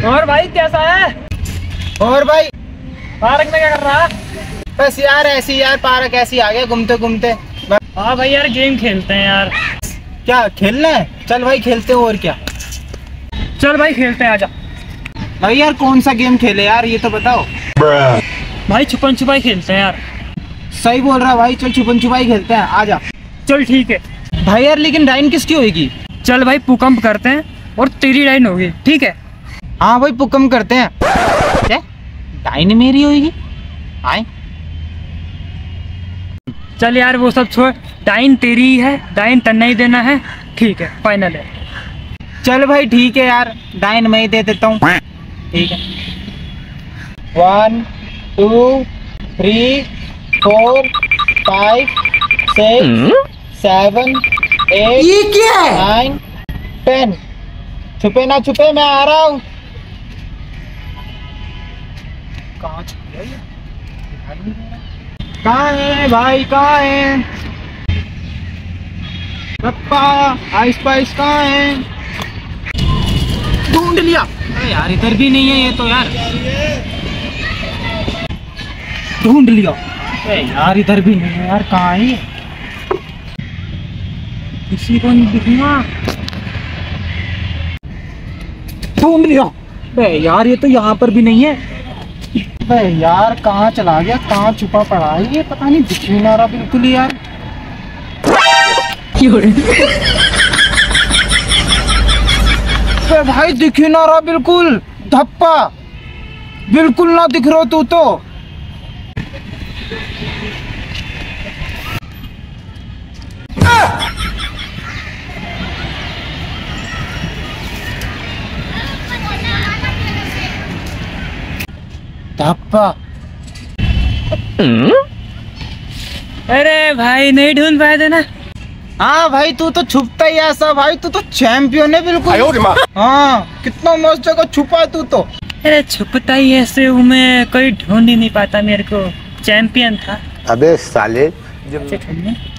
और भाई कैसा है? और भाई पार्क में क्या कर रहा है? बस यार ऐसे ही यार, पार्क ऐसे ही आ गया घूमते घूमते। हाँ भाई यार गेम खेलते हैं यार। क्या खेलना है? चल भाई खेलते हैं, और क्या। चल भाई खेलते हैं, आजा। भाई यार कौन सा गेम खेले यार, ये तो बताओ। भाई छुपन छुपाई खेलते हैं यार। सही बोल रहा भाई, चल छुपन छुपाई खेलते हैं, आजा। चल ठीक है भाई यार लेकिन डाइन किसकी होगी? चल भाई भूकंप करते हैं और तेरी डाइन होगी, ठीक है? हाँ भाई भूकंप करते हैं। क्या डाइन मेरी होगी? आए चल यार वो सब छोड़, डाइन तेरी ही है, डाइन तन्ना ही देना है, ठीक है फाइनल है। चल भाई ठीक है यार, डाइन मैं ही दे देता हूँ, ठीक है। 1 2 3 4 5 6 7 8 ये क्या है? 9 10। छुपे ना छुपे, मैं आ रहा हूँ। कहाँ छुप गया ये? दिखाई नहीं दे रहा। कहाँ है भाई, कहाँ है? पप्पा आइस पाइस कहाँ है? ढूंढ लिया। अरे यार इधर भी नहीं है ये तो यार। ढूंढ लिया। अरे यार इधर भी नहीं है यार, कहाँ है ये? किसी को नहीं दिखूंगा। ढूंढ लिया। अरे यार ये तो यहाँ पर भी नहीं है। अरे यार कहाँ चला गया, कहाँ छुपा पड़ा है ये, पता नहीं, दिख ही ना रहा बिल्कुल ही यार। भाई दिख ही ना रहा बिल्कुल, धप्पा बिल्कुल ना दिख रहा तू तो। धप्पा। अरे भाई नहीं ढूंढ पाए थे ना? हाँ भाई तू तो छुपता ही ऐसा भाई, तू तो चैंपियन है बिल्कुल। हाँ कितना मस्त जगह छुपा है तू तो। अरे छुपता ही ऐसे हूँ मैं, कोई ढूंढ ही नहीं पाता मेरे को, चैंपियन था। अबे साले ढूंढने